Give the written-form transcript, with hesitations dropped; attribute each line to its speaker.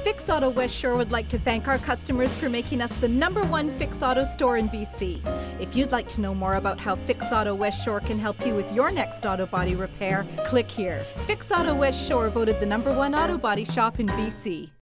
Speaker 1: Fix Auto West Shore would like to thank our customers for making us the #1 Fix Auto store in BC. If you'd like to know more about how Fix Auto West Shore can help you with your next auto body repair, click here. Fix Auto West Shore voted the #1 auto body shop in BC.